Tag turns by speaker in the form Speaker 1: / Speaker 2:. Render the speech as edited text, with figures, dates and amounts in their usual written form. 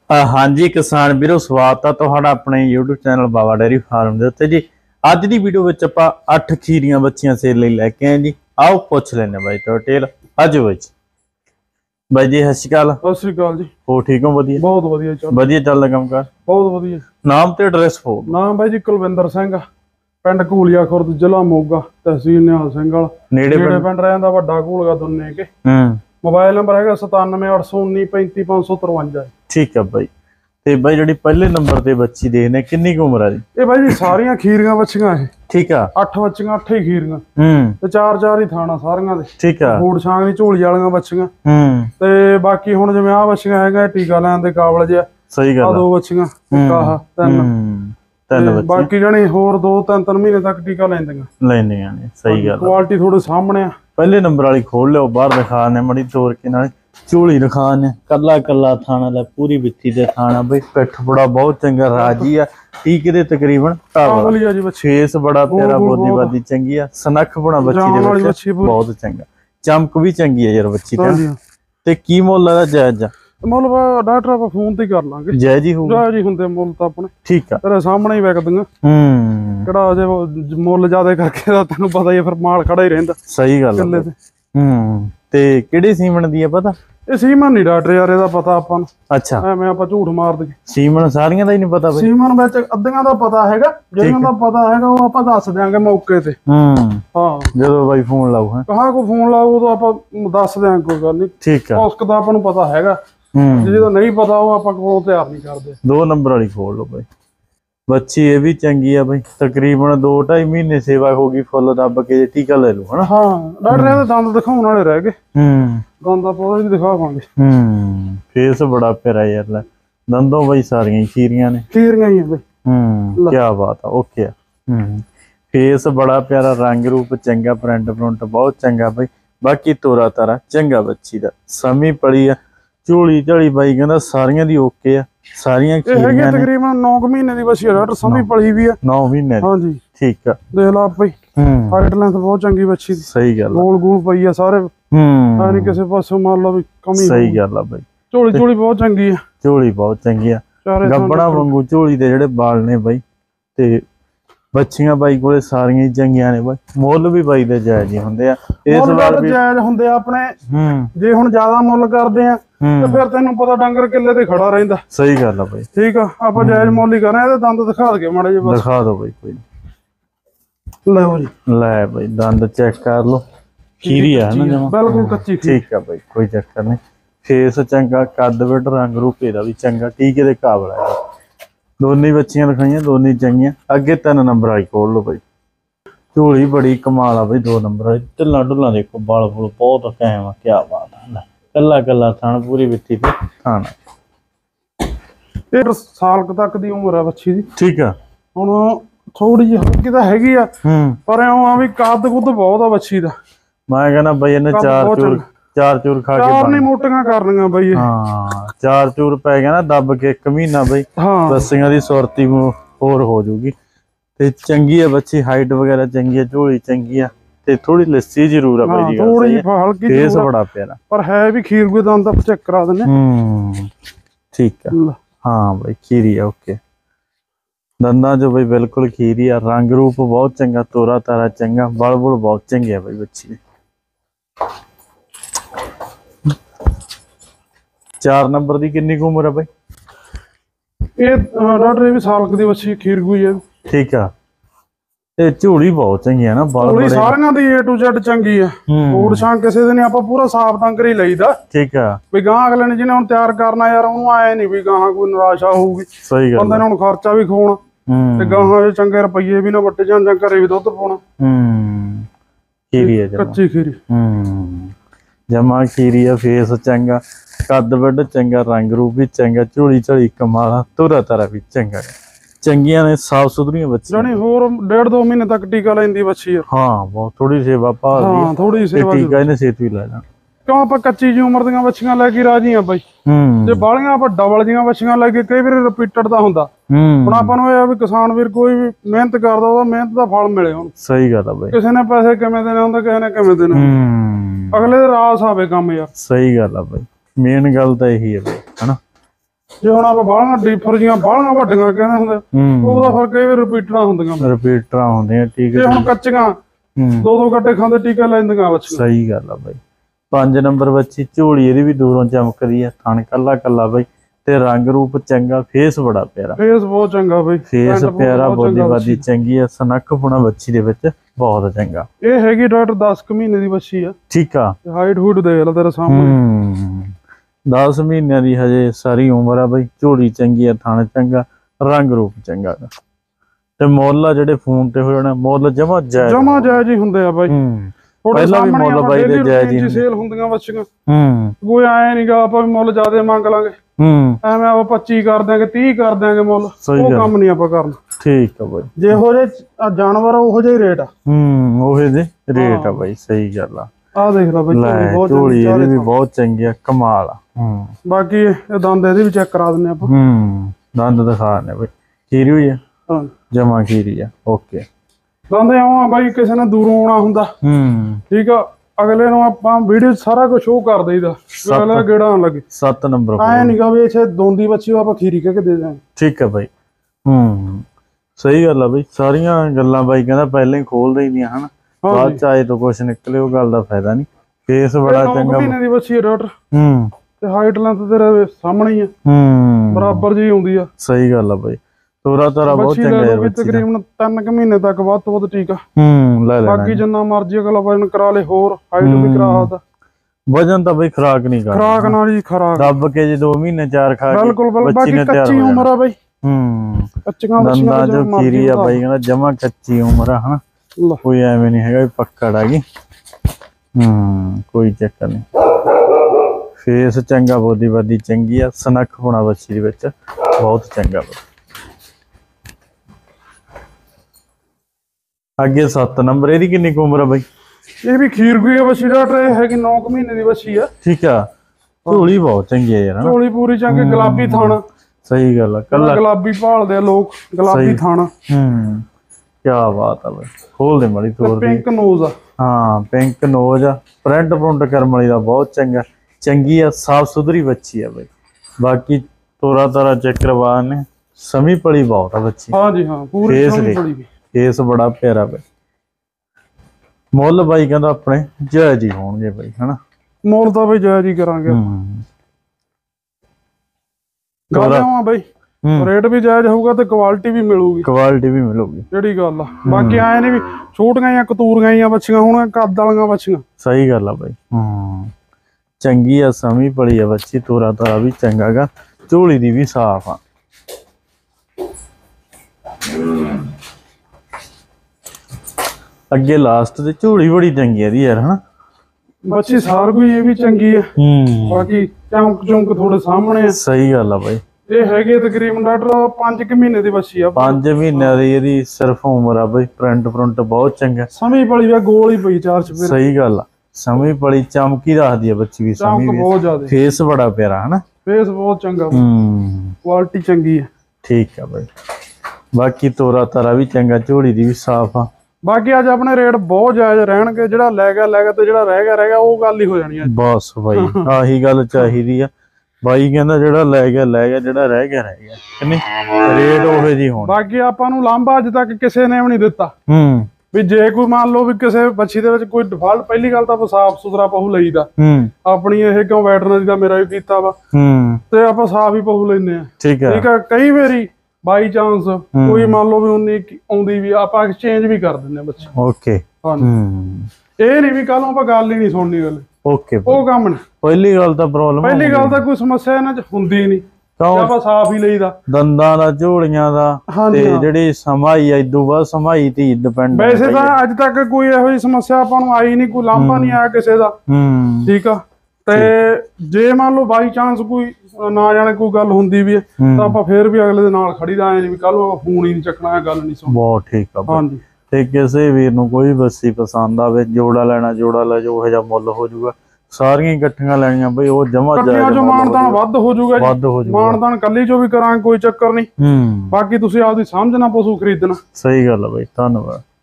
Speaker 1: हाँ जी किसान वीरो स्वागत है तुहाडा अपने YouTube channel Baba dairy farm के उत्ते जी। अज की वीडियो में आपां 8 खीरियां बच्चियां सेल लई लैके आए जी। आओ पुछ लेने बाई डिटेल अज बाई जी। बाई जी सत श्री अकाल।
Speaker 2: सत श्री अकाल जी।
Speaker 1: हो ठीक हो? वधिया
Speaker 2: बहुत वधिया
Speaker 1: वधिया चलदा काम कार
Speaker 2: बहुत वधिया।
Speaker 1: नाम ते एड्रैस हो?
Speaker 2: नाम बाई जी कुलविंदर सिंह, पिंड घूलिया खुर्द, जिला मोगा, तहसील निहाल सिंह वाला। नेड़े पिंड रहिंदा वड्डा घूलगा दुन्ने के। मोबाइल नंबर है 9781935553।
Speaker 1: ठीक है बाई। ते बाई जिहड़ी पहले नंबर ते बच्ची देखने किन्नी क उम्र है जी?
Speaker 2: ये बाई जी सारियां खीरियां बच्चियां है।
Speaker 1: ठीक है।
Speaker 2: 8 बच्चियां 8 ही खीरियां ते 4 ही थाना सारियां दे।
Speaker 1: ठीक है।
Speaker 2: बूट छांग दी झोली वालियां बच्चियां ते बाकी हुण जिवें आ बच्चियां हैगा टीका लैण दे काबल जे। सही गल। 2 बच्चियां आह 3 बाकी जने होर 2-3 महीने तक टीका लैंदियां ने। सही गल। क्वालिटी थोड़ी सामने आ। पहले नंबर वाली खोल लियो, बाहर दिखा ने मड़ी तोड़ के नाल
Speaker 1: झोली रखा ने। कला कला थाना ला पूरी बिथी दे थाना बई। पिठ बड़ा बहुत चंगा राजी आ। टीके दे तकरीबन फेस बड़ा प्यारा, बोदी बादी चंगी आ, सनख बड़ा बच्ची दे बहुत चंगा, चमक भी चंगी है यार बच्ची ते की मुल है जायज?
Speaker 2: मुल डॉक्टर आप फोन ते कर लांगे।
Speaker 1: जायज ही होगा।
Speaker 2: जायज ही हुंदे मुल तां अपने। ठीक है। तेरे सामने ही विकदियां। किहड़ा अजे मुल ज्यादा करके दा तैनूं पता ही, फिर माल खड़ा ही रहिंदा। सही गल है।
Speaker 1: ते किहड़े सीमन दी है पता?
Speaker 2: ਇਹ ਸੀਮਨ ਨਹੀਂ ਡਾਕਟਰ ਯਾਰ, ਇਹਦਾ ਪਤਾ ਆਪਾਂ ਨੂੰ।
Speaker 1: ਅੱਛਾ
Speaker 2: ਐਵੇਂ ਆਪਾਂ ਝੂਠ ਮਾਰ ਦਈਏ।
Speaker 1: ਸੀਮਨ ਸਾਰੀਆਂ ਦਾ ਹੀ ਨਹੀਂ ਪਤਾ ਬਈ?
Speaker 2: ਸੀਮਨ ਵਿੱਚ ਅੱਧੀਆਂ ਦਾ ਪਤਾ ਹੈਗਾ, ਜਿਹਨਾਂ ਦਾ ਪਤਾ ਹੈਗਾ ਉਹ ਆਪਾਂ ਦੱਸ ਦਿਆਂਗੇ ਮੌਕੇ ਤੇ। ਹਾਂ
Speaker 1: ਜਦੋਂ ਬਾਈ ਫੋਨ ਲਾਊ ਹੈ
Speaker 2: ਕਹਾਂ ਕੋ ਫੋਨ ਲਾਊ ਉਦੋਂ ਆਪਾਂ ਦੱਸ ਦਿਆਂਗੇ, ਕੋਈ ਗੱਲ ਨਹੀਂ। ਠੀਕ ਆ। ਉਸਕ ਦਾ ਆਪਾਂ ਨੂੰ ਪਤਾ ਹੈਗਾ। ਜਿਹਦਾ ਨਹੀਂ ਪਤਾ ਉਹ ਆਪਾਂ ਕੋਲ ਤਿਆਰ ਨਹੀਂ ਕਰਦੇ।
Speaker 1: 2 ਨੰਬਰ ਵਾਲੀ ਖੋਲ ਲਓ ਬਾਈ। बच्ची ये भी चंगी है भाई। तकरीबन 2-2.5 महीने सेवा होगी फुल दब के टीका ले लो है ना। हाँ
Speaker 2: डॉक्टर ये दंद दिखाने वाले रह गए। दंद आप भी दिखा पाएंगे।
Speaker 1: फेस बड़ा प्यारा यार ले। दंदों भाई सारियां खीरियां ने।
Speaker 2: खीरियां ही है भाई।
Speaker 1: क्या बात है। ओके। फेस बड़ा प्यारा, रंग रूप चंगा, प्रिंट प्रुंट बहुत चंगा भाई। बाकी तोरा तारा चंगा बच्ची दा। समी पड़ी है, झोली झाली बाई कहंदा सारियां दी ओके आ। सारियां खीरियां ने।
Speaker 2: तकरीबन 9 महीने दी बच्ची है डॉक्टर, समी पली भी है।
Speaker 1: 9 महीने। हां जी ठीक है।
Speaker 2: देख ला भाई। हाइट लेंथ बहुत चंगी बच्ची दी।
Speaker 1: सही गल।
Speaker 2: गोल गोल पई है सारे। नहीं किसी पासों मान लो भी कमी।
Speaker 1: सही गल है भाई।
Speaker 2: झोली झोली बहुत चंगी है।
Speaker 1: झोली बहुत चंगी है। गब्बड़ा वांगू झोली दे जेड़े बाल ने भाई। ते बच्चियां बाई कोले सारियां चंगियां ने भाई। मुੱਲ भी बाई दे जायज ही हुंदे आ। इस वार भी
Speaker 2: जायज हुंदे अपने। जे हुण ज्यादा मुੱਲ करदे आ ਤੇ ਫਿਰ ਤੈਨੂੰ ਪਤਾ ਡੰਗਰ ਕਿੱਲੇ ਤੇ ਖੜਾ ਰਹਿੰਦਾ।
Speaker 1: ਸਹੀ ਗੱਲ ਆ ਬਾਈ।
Speaker 2: ਠੀਕ ਆ, ਆਪਾਂ ਜਾਇਜ਼ ਮੁੱਲ ਹੀ ਕਰ ਰਹੇ ਆ। ਇਹਦੇ ਦੰਦ ਦਿਖਾ ਦਗੇ ਮਾੜੇ ਜਿਹੇ ਬਸ।
Speaker 1: ਦਿਖਾ ਦਿਓ ਬਾਈ ਕੋਈ ਨਹੀਂ।
Speaker 2: ਲਓ ਜੀ
Speaker 1: ਲੈ ਬਾਈ ਦੰਦ ਚੈੱਕ ਕਰ ਲਓ। ਖੀਰੀ ਆ ਨਾ ਜਮਾ
Speaker 2: ਬਿਲਕੁਲ ਕੱਚੀ।
Speaker 1: ਠੀਕ ਆ ਬਾਈ ਕੋਈ ਚੱਕਰ ਨਹੀਂ। ਫੇਸ ਚੰਗਾ, ਕੱਦ ਵੱਡ, ਰੰਗ ਰੂਪ ਇਹਦਾ ਵੀ ਚੰਗਾ, ਟੀਕੇ ਦੇ ਕਾਬਲ ਹੈ। ਦੋਨੇ ਬੱਚੀਆਂ ਦਿਖਾਈਆਂ, ਦੋਨੇ ਚੰਗੀਆਂ। ਅੱਗੇ 3 ਨੰਬਰ ਵਾਲੀ ਖੋਲ ਲਓ ਬਾਈ। ਝੋਲੀ ਬੜੀ ਕਮਾਲ ਆ ਬਾਈ। 2 ਨੰਬਰ ਵਾਲੀ ਢਿੱਲਾਂ ਢੁੱਲਾਂ ਦੇਖੋ, ਬਾਲ ਬੁਲ ਬਹੁਤ ਕਾਇਮ ਆ। ਕੀ ਬਾਤ ਹੈ। कला कला थान पूरी बिथी पे थाना।
Speaker 2: 1 साल तक दी उम्र है बच्ची दी।
Speaker 1: ठीक है।
Speaker 2: हुण थोड़ी जी हल्की तो हैगी आ, पर एवं आ भी कद कुद बहुत आ बच्ची दा।
Speaker 1: मैं कहना बई इन्हें 4 चूर खा के
Speaker 2: 4 नहीं मोटियां करनियां बई।
Speaker 1: हां 4 चूर पै गया ना दब के 1 महीना बई। बस्सियां दी सुरती होर हो जूगी ते चंगी है बच्ची। हाइट वगैरह चंगी है, झोली चंगी है ते थोड़ी लस्सी जरूर है भाई जी।
Speaker 2: थोड़ी हल्की
Speaker 1: फेस बड़ा प्यारा,
Speaker 2: पर है भी खीर कोई दंद चेक करा देने।
Speaker 1: ठीक है। हां भाई खीरी है। ओके। दंदा जो भाई बिल्कुल खीरी है। रंग रूप बहुत चंगा, तोरा तारा चंगा, बल बुल बहुत चंगे है भाई बच्ची। 4 नंबर दी कितनी उम्र है भाई?
Speaker 2: ये डॉक्टर भी साल दी बच्ची खीर कोई है। ठीक है।
Speaker 1: ਤੇ ਝੋਲੀ ਬਹੁਤ ਚੰਗੀ ਹੈ ਨਾ।
Speaker 2: ਝੋਲੀ ਸਾਰਿਆਂ ਦੀ A to Z ਚੰਗੀ ਆ। ਬੂਟ ਛਾਂ ਕਿਸੇ ਦੇ ਨਹੀਂ, ਆਪਾਂ ਪੂਰਾ ਸਾਫ ਡੰਗਰ ਹੀ ਲਈਦਾ। ਠੀਕ ਆ। ਵੀ ਗਾਂ ਅਗਲੇ ਨੇ ਜਿਹਨੇ ਹੁਣ ਤਿਆਰ ਕਰਨਾ ਯਾਰ, ਉਹਨੂੰ ਆਏ ਨਹੀਂ ਵੀ ਗਾਂ ਕੋਈ ਨਿਰਾਸ਼ਾ ਹੋਊਗੀ। ਸਹੀ ਗੱਲ। ਬੰਦੇ ਨੇ ਹੁਣ ਖਰਚਾ ਵੀ ਖਵਾਉਣਾ ਤੇ ਗਾਹਾਂ ਦੇ ਚੰਗੇ ਰੁਪਈਏ ਵੀ ਨਾ ਵੱਟੇ ਜਾਣ, ਜਾਂ ਘਰੇ ਵੀ ਦੁੱਧ ਪਾਉਣਾ। ਖੀਰੀ ਹੈ ਕੱਚੀ ਖੀਰੀ। ਜਮਾ ਖੀਰੀ ਆ। ਫੇਸ ਚੰਗਾ, ਕੱਦ ਵੱਡ ਚੰਗਾ, ਰੰਗ ਰੂਪ ਵੀ ਚੰਗਾ, ਝੋਲੀ ਝੜੀ ਕਮਾਲ, ਤੁਰਾ ਤਾਰਾ ਵੀ ਚੰਗਾ। चंगियां ने, साफ सुथरियां बच्चियां। जानी होर 1.5-2 महीने तक टीका लेंदी बच्ची है।
Speaker 1: हां बहुत थोड़ी सेवा भाल दी। हां थोड़ी सेवा। टीका इने सेत भी ले लेना।
Speaker 2: क्यों आप कच्ची जी उम्र ਦੀਆਂ ਬੱਚੀਆਂ ਲੈ ਕੇ ਰਾਜੀ ਆ ਬਾਈ। ਜੇ ਬਾਲੀਆਂ ਆਪਾਂ ਡਬਲ ਦੀਆਂ ਬੱਚੀਆਂ ਲੈ ਕੇ ਕਈ ਵਾਰ ਰਿਪੀਟਡ ਦਾ ਹੁੰਦਾ। ਹੁਣ ਆਪਾਂ ਨੂੰ ਇਹ ਆ ਵੀ ਕਿਸਾਨ ਵੀਰ ਕੋਈ ਵੀ ਮਿਹਨਤ ਕਰਦਾ ਉਹਦਾ ਮਿਹਨਤ ਦਾ ਫਲ ਮਿਲੇ। ਹੁਣ ਸਹੀ ਗੱਲ ਆ ਬਾਈ। ਕਿਸੇ ਨੇ ਪੈਸੇ ਕਿਵੇਂ ਦੇਣੇ ਹੁੰਦੇ, ਕਿਸੇ ਨੇ ਕਿਵੇਂ ਦੇਣੇ। ਅਗਲੇ ਦੇ ਰਾਸ ਆਵੇ ਕੰਮ ਯਾਰ। ਸਹੀ ਗੱਲ ਆ ਬਾਈ। ਮੇਨ ਗੱਲ ਤਾਂ ਇਹੀ ਹੈ ਬਾਈ, ਹਨਾ। ਜੇ ਹੁਣ ਆਪਾਂ ਬਾਹਲਾਂ ਡੀਫਰ ਜੀਆਂ ਬਾਹਲਾਂ ਵੱਡੀਆਂ ਕਹਿੰਦੇ ਹੁੰਦੇ ਉਹਦਾ ਫਰਕ ਇਹ ਵੀ ਰਿਪੀਟਰਾਂ ਹੁੰਦੀਆਂ
Speaker 1: ਠੀਕ
Speaker 2: ਹੈ। ਤੇ ਹੁਣ ਕੱਚੀਆਂ ਦੋ ਗੱਡੇ ਖਾਂਦੇ ਟੀਕਾ ਲੈਂਦੀਆਂ ਬੱਚੀਆਂ।
Speaker 1: ਸਹੀ ਗੱਲ ਆ ਬਾਈ। 5 ਨੰਬਰ ਬੱਚੀ, ਝੋਲੀ ਇਹਦੀ ਵੀ ਦੂਰੋਂ ਚਮਕਦੀ ਆ, ਥਣ ਕੱਲਾ ਬਾਈ, ਤੇ ਰੰਗ ਰੂਪ ਚੰਗਾ, ਫੇਸ ਬੜਾ ਪਿਆਰਾ,
Speaker 2: ਫੇਸ ਬਹੁਤ ਚੰਗਾ ਬਾਈ,
Speaker 1: ਫੇਸ ਪਿਆਰਾ, ਬੋਲੀ ਬਾਦੀ ਚੰਗੀ ਆ, ਸਨੱਖ ਪੁਣਾ ਬੱਚੀ ਦੇ ਵਿੱਚ ਬਹੁਤ ਚੰਗਾ।
Speaker 2: ਇਹ ਹੈਗੀ ਡਾਕਟਰ 10 ਕੁ ਮਹੀਨੇ ਦੀ ਬੱਚੀ ਆ।
Speaker 1: ਠੀਕ ਆ।
Speaker 2: ਹਾਈਟ ਹੂਟ ਦੇਖ ਲੈ ਤੇਰੇ ਸਾਹਮਣੇ।
Speaker 1: 10 ਮਹੀਨਿਆਂ ਦੀ ਹਜੇ ਸਾਰੀ ਉਮਰ ਆ ਬਾਈ। ਝੋਲੀ ਚੰਗੀ ਆ, ਥਣ ਚੰਗਾ, ਰੰਗ ਰੂਪ ਚੰਗਾ। ਤੇ ਮੁੱਲ ਆ ਜਿਹੜੇ ਫੋਨ ਤੇ ਹੋ ਜਾਣਾ, ਮੁੱਲ ਜਮਾ ਜਾਇਜ਼ ਹੀ ਹੁੰਦੇ ਆ ਬਾਈ। ਪਹਿਲਾਂ ਵੀ ਮੁੱਲ ਬਾਈ ਦੇ ਜਾਇਜ਼ ਹੀ
Speaker 2: ਸੇਲ ਹੁੰਦੀਆਂ ਬੱਚੀਆਂ। ਕੋਈ ਆਏ ਨਹੀਂਗਾ ਆਪਾਂ ਵੀ ਮੁੱਲ ਜ਼ਿਆਦਾ ਮੰਗ ਲਾਂਗੇ, ਐਵੇਂ ਆਪਾਂ 25 ਕਰ ਦਿਆਂਗੇ, 30 ਕਰ ਦਿਆਂਗੇ ਮੁੱਲ। ਉਹ ਕੰਮ ਨਹੀਂ ਆਪਾਂ ਕਰਨਾ। ਠੀਕ ਆ ਬਾਈ। ਜਿਹੋ ਜਿਹੇ ਜਾਨਵਰ ਆ ਉਹੋ ਜਿਹੇ ਰੇਟ ਆ।
Speaker 1: ਉਹੇ ਦੇ ਰੇਟ ਆ ਬਾਈ। ਸਹੀ ਗੱਲ ਆ।
Speaker 2: ਆਹ ਦੇਖ ਲੈ ਬਾਈ,
Speaker 1: ਝੋਲੀ ਇਹਦੀ ਵੀ ਬਹੁਤ ਚੰਗੀ ਆ, ਕਮਾਲ ਆ।
Speaker 2: ਬਾਕੀ ਇਹ ਦੰਦ ਇਹਦੇ ਵੀ ਚੈੱਕ ਕਰਾ ਦਿੰਦੇ ਆਪਾਂ।
Speaker 1: ਦੰਦ ਦਿਖਾ ਦਿੰਦੇ ਬਾਈ। ਖੀਰੀ ਹੋਈ ਆ, ਜਮਾ ਖੀਰੀ ਆ। ਓਕੇ।
Speaker 2: ਦੰਦ ਆਵਾਂ ਬਾਈ, ਕਿਸੇ ਨੇ ਦੂਰੋਂ ਆਉਣਾ ਹੁੰਦਾ, ਠੀਕ ਆ, ਅਗਲੇ ਨੂੰ ਆਪਾਂ ਵੀਡੀਓ ਸਾਰਾ ਕੁਝ ਸ਼ੋਅ ਕਰ ਦਈਦਾ, ਅਗਲਾ ਗੇੜਾ ਆਉਣ ਲੱਗੇ। 7 ਨੰਬਰ ਐ ਨੀਗਾ ਵੀ ਇੱਥੇ ਦੋਂਦੀ ਬੱਚੀ ਆਪਾਂ ਖੀਰੀ ਕਹਿ ਕੇ ਦੇ ਦਿਆਂਗੇ। ਠੀਕ ਆ ਬਾਈ। ਸਹੀ ਗੱਲ ਆ ਬਾਈ। ਸਾਰੀਆਂ ਗੱਲਾਂ ਬਾਈ ਕਹਿੰਦਾ ਪਹਿਲਾਂ ਹੀ ਖੋਲ ਦਈਦੀਆਂ ਹਨ, ਬਾਅਦ ਚ ਆਏ ਤੋਂ ਕੁਛ ਨਿਕਲੇ, ਉਹ ਗੱਲ ਦਾ ਫਾਇਦਾ ਨਹੀਂ। ਫੇਸ ਬੜਾ ਚੰਗਾ। ਮਹੀਨੇ ਦੀ ਬੱਚੀ ਹੈ ਡਾਕਟਰ, ਤੇ ਹਾਈਟ ਲੈਂਥ ਤੇਰੇ ਸਾਹਮਣੇ ਹੀ ਆ, ਬਰਾਬਰ ਜੀ ਆਉਂਦੀ ਆ। ਸਹੀ ਗੱਲ ਆ ਬਾਈ। ਤੋਰਾ ਬਹੁਤ ਚੰਗਾ ਹੈ। ਤਕਰੀਬਨ 3 ਕੁ ਮਹੀਨੇ ਤੱਕ ਵੱਧ ਤੋਂ ਵੱਧ ਟੀਕਾ ਲੈ ਲੈਣਾ। ਬਾਕੀ ਜਿੰਨਾ ਮਰਜ਼ੀ ਅਗਲਾ ਵਜਨ ਕਰਾ ਲੇ, ਹੋਰ ਹਾਈਟ ਵੀ ਕਰਾ ਸਕਦਾ। ਵਜਨ ਤਾਂ ਬਈ ਖੁਰਾਕ ਨਹੀਂ ਕਰਦਾ, ਖੁਰਾਕ ਨਾਲ ਹੀ ਖੁਰਾਕ ਦੱਬ ਕੇ ਜੇ 2 ਮਹੀਨੇ 4 ਖਾ ਕੇ ਬਿਲਕੁਲ। ਬਾਕੀ ਕੱਚੀ ਉਮਰ ਆ ਬਈ। ਕੱਚੀਆਂ ਦੰਦਾਂ ਜੋ ਖੀਰੀ ਆ ਬਾਈ ਕਹਿੰਦਾ, ਜਮਾ ਕੱਚੀ ਉਮਰ ਆ ਹਨਾ। ਕੋਈ ਐਵੇਂ ਨਹੀਂ ਹੈਗਾ ਵੀ ਪੱਕੜ ਆ ਗਈ। ਕੋਈ ਚੱਕਰ ਨਹੀਂ। ਫੇਸ ਚੰਗਾ, ਬੋਦੀ ਬਾਦੀ ਚੰਗੀ ਆ, ਸਨੱਖ ਹੋਣਾ ਬੱਚੀ ਦੇ ਵਿੱਚ ਬਹੁਤ ਚੰਗਾ। ਅੱਗੇ 7 ਨੰਬਰ, ਇਹਦੀ ਕਿੰਨੀ ਕੁ ਉਮਰ ਆ ਬਾਈ? ਇਹ ਵੀ ਖੀਰ ਗਈ ਆ ਬੱਚੀ ਡਾਕਟਰ, ਇਹ ਹੈਗੀ 9 ਮਹੀਨੇ ਦੀ ਬੱਚੀ ਆ। ਠੀਕ ਆ। ਝੋਲੀ ਬਹੁਤ ਚੰਗੀ ਆ ਯਾਰ, ਝੋਲੀ ਪੂਰੀ ਚੰਗੀ, ਗੁਲਾਬੀ ਥਣ। ਸਹੀ ਗੱਲ ਆ, ਕੱਲਾ ਗੁਲਾਬੀ ਭਾਲਦੇ ਆ ਲੋਕ, ਗੁਲਾਬੀ ਥਣ। ਕੀ ਬਾਤ ਆ ਬਾਈ। ਖੋਲ ਦੇ ਮਾੜੀ ਤੋਰ ਦੀ। ਪਿੰਕ ਨੋਜ਼ ਆ। ਹਾਂ, ਪਿੰਕ ਨੋਜ਼ ਆ। ਪ੍ਰਿੰਟ ਪ੍ਰਿੰਟ ਕਰਮ ਵਾਲੀ ਦਾ ਬਹੁਤ ਚੰਗਾ, ਚੰਗੀ ਆ, ਸਾਫ ਸੁਥਰੀ ਬੱਚੀ ਆ ਬਾਈ। ਬਾਕੀ ਤੋਰਾ ਤਾਰਾ ਚੈੱਕ ਕਰਵਾ ਨੇ, ਸਮੀ ਪਲੀ ਬਹੁਤ ਆ ਬੱਚੀ। ਹਾਂਜੀ ਹਾਂ, ਪੂਰੀ ਸਮੀ ਪਲੀ ਵੀ। ਫੇਸ ਬੜਾ ਪਿਆਰਾ ਬਾਈ। ਮੁੱਲ ਬਾਈ ਕਹਿੰਦਾ ਆਪਣੇ ਜਾਇਜ਼ ਹੀ ਹੋਣਗੇ ਬਾਈ, ਹਨਾ। ਮੁੱਲ ਤਾਂ ਬਾਈ ਜਾਇਜ਼ ਹੀ ਕਰਾਂਗੇ। ਗੱਲ ਆਵਾਂ ਬਾਈ, ਰੇਟ ਵੀ ਜਾਇਜ਼ ਹੋਊਗਾ ਤੇ ਕੁਆਲਿਟੀ ਵੀ ਮਿਲੂਗੀ। ਜਿਹੜੀ ਗੱਲ ਆ। ਬਾਕੀ ਆਏ ਨੇ ਵੀ ਛੋਟੀਆਂ ਜਾਂ ਕਤੂਰੀਆਂ ਜਾਂ ਬੱਚੀਆਂ ਹੋਣ, ਕੱਦ ਵਾਲੀਆਂ ਬੱਚੀਆਂ। ਸਹੀ ਗੱਲ ਆ ਬਾਈ। ਚੰਗੀ ਆ, ਸਮੀ ਪਲੀ ਆ ਬੱਚੀ, ਤੋਰਾ ਤਾਰਾ ਵੀ ਚੰਗਾ ਗਾ, ਝੋਲੀ ਦੀ ਵੀ ਸਾਫ ਆ। ਅੱਗੇ ਲਾਸਟ ਤੇ ਝੋਲੀ ਬੜੀ ਚੰਗੀ ਆ ਦੀ ਯਾਰ, ਹਨਾ। ਬੱਚੀ ਸਾਰ ਕੋਈ ਇਹ ਵੀ ਚੰਗੀ ਆ। ਬਾਕੀ ਚਮਕ ਚੁੰਕ ਥੋੜੇ ਸਾਹਮਣੇ ਆ। ਸਹੀ ਗੱਲ ਆ ਬਾਈ। ਇਹ ਹੈਗੇ ਤਕਰੀਬਨ ਡਾਕਟਰ 5 ਕੁ ਮਹੀਨੇ ਦੀ ਬੱਚੀ ਆ। 5 ਮਹੀਨਿਆਂ ਦੀ ਇਹਦੀ ਸਿਰਫ ਉਮਰ ਆ ਬਾਈ। ਪ੍ਰਿੰਟ ਪ੍ਰਿੰਟ ਬਹੁਤ ਚੰਗਾ, ਸਮੀ ਪਲੀ ਆ, ਗੋਲ ਹੀ ਪਈ 4 ਚਪੇਰੇ। ਸਹੀ ਗੱਲ ਆ। ਸਮੀ ਪਲੀ ਚਮਕੀ ਰੱਖਦੀ ਆ ਬੱਚੀ ਵੀ। ਸਮੀ ਬਹੁਤ ਜ਼ਿਆਦਾ, ਫੇਸ ਬੜਾ ਪਿਆਰਾ, ਹਨਾ। ਫੇਸ ਬਹੁਤ ਚੰਗਾ, ਕੁਆਲਿਟੀ ਚੰਗੀ ਆ। ਠੀਕ ਆ ਬਾਈ। ਬਾਕੀ ਤੋਰਾ ਤਾਰਾ ਵੀ ਚੰਗਾ, ਝੋਲੀ ਦੀ ਵੀ ਸਾਫ ਆ। ਬਾਕੀ ਅੱਜ ਆਪਣੇ ਰੇਟ ਬਹੁਤ ਜਾਇਜ਼ ਰਹਿਣਗੇ। ਜਿਹੜਾ ਲੈ ਗਿਆ ਤੇ ਜਿਹੜਾ ਰਹਿ ਗਿਆ ਉਹ ਗੱਲ ਹੀ ਹੋ ਜਾਣੀ ਆ। ਬਸ ਬਾਈ, ਆਹੀ ਗੱਲ ਚਾਹੀਦੀ ਆ ਬਾਈ। ਕਹਿੰਦਾ ਜਿਹੜਾ ਲੈ ਗਿਆ, ਜਿਹੜਾ ਰਹਿ ਗਿਆ ਕਿੰਨੇ ਰੇਟ ਉਹੇ ਜੀ ਹੋਣ। ਬਾਕੀ ਆਪਾਂ ਨੂੰ ਲਾਂਭਾ ਅੱਜ ਤੱਕ ਕਿਸੇ ਨੇ ਵੀ ਨਹੀਂ ਦਿੱਤਾ। ਵੀ ਜੇ ਕੋਈ ਮੰਨ ਲਓ ਵੀ ਕਿਸੇ ਬੱਚੀ ਦੇ ਵਿੱਚ ਕੋਈ ਡਿਫਾਲਟ, ਪਹਿਲੀ ਗੱਲ ਤਾਂ ਆਪਾਂ ਸਾਫ ਸੁਥਰਾ ਪਹੂ ਲਈਦਾ। ਆਪਣੀ ਇਹ ਕਿਉਂ ਵੈਟਰਨਰੀ ਦਾ ਮੇਰਾ ਵੀ ਕੀਤਾ ਵਾ, ਤੇ ਆਪਾਂ ਸਾਫ ਹੀ ਪਹੂ ਲੈਂਦੇ ਆ। ਠੀਕ ਆ। ਕਈ ਵਾਰੀ ਬਾਈ ਚਾਂਸ ਕੋਈ ਮੰਨ ਲਓ ਵੀ 19 ਆਉਂਦੀ ਵੀ, ਆਪਾਂ ਐਕਸਚੇਂਜ ਵੀ ਕਰ ਦਿੰਦੇ ਆ ਬੱਚੇ। ਓਕੇ। ਇਹ ਨਹੀਂ ਵੀ ਕੱਲ ਨੂੰ ਆਪਾਂ ਗੱਲ ਹੀ ਨਹੀਂ ਸੁਣਨੀ। ਗੱਲ ਓਕੇ, ਉਹ ਕੰਮ ਨਹੀਂ। ਪਹਿਲੀ ਗੱਲ ਤਾਂ ਕੋਈ ਸਮੱਸਿਆ ਇਹਨਾਂ ਚ ਹੁੰਦੀ ਨਹੀਂ, ਆਪਾਂ ਸਾਫ ਹੀ ਲਈਦਾ। ਦੰਦਾਂ ਦਾ, ਝੋਲੀਆਂ ਦਾ, ਤੇ ਜਿਹੜੀ ਸਮਾਈ ਆ ਇਦੋਂ ਬਾਅਦ ਸਮਾਈ ਤੇ ਡਿਪੈਂਡ। ਵੈਸੇ ਤਾਂ ਅੱਜ ਤੱਕ ਕੋਈ ਇਹੋ ਜਿਹੀ ਸਮੱਸਿਆ ਆਪਾਂ ਨੂੰ ਆਈ ਨਹੀਂ, ਕੋਈ ਲਾਂਭਾ ਨਹੀਂ ਆਇਆ ਕਿਸੇ ਦਾ। ਠੀਕ ਆ। ਤੇ ਜੇ ਮੰਨ ਲਓ ਬਾਈ ਚਾਂਸ ਕੋਈ ਨਾ ਜਾਣੇ ਕੋਈ ਗੱਲ ਹੁੰਦੀ ਵੀ ਹੈ, ਤਾਂ ਆਪਾਂ ਫੇਰ ਵੀ ਅਗਲੇ ਦੇ ਨਾਲ ਖੜੀ ਦਾ। ਐ ਵੀ ਕੱਲ ਨੂੰ ਆਪਾਂ ਫੋਨ ਹੀ ਨਹੀਂ ਚੱਕਣਾ, ਗੱਲ ਨਹੀਂ ਸੁਣਨੀ। ਬਹੁਤ ਠੀਕ ਆ। ਹਾਂਜੀ। ਤੇ ਕਿਸੇ ਵੀਰ ਨੂੰ ਕੋਈ ਬੱਸੀ ਪਸੰਦ ਆਵੇ, ਜੋੜਾ ਲੈਣਾ ਜੋੜਾ ਲੈ ਜਾਓ, ਉਹ ਜਿਹਾ ਮੁੱਲ ਹੋ ਜਾਊਗਾ। ਸਾਰੀਆਂ ਇਕੱਠੀਆਂ ਲੈਣੀਆਂ ਬਈ, ਉਹ ਜਮਾ ਜਾਇਜ਼ ਮਾਨਤਾਨ ਵੱਧ ਹੋ ਜਾਊਗਾ ਜੀ। ਮਾਨਤਾਨ ਕੱਲੀ ਚੋਂ ਵੀ ਕਰਾਂਗੇ, ਕੋਈ ਚੱਕਰ ਨਹੀਂ। ਬਾਕੀ ਤੁਸੀਂ ਆਪਦੀ ਸਮਝ ਨਾਲ ਪਸ਼ੂ ਖਰੀਦਣਾ। ਸਹੀ ਗੱਲ ਆ ਬਈ, ਧੰਨਵਾਦ।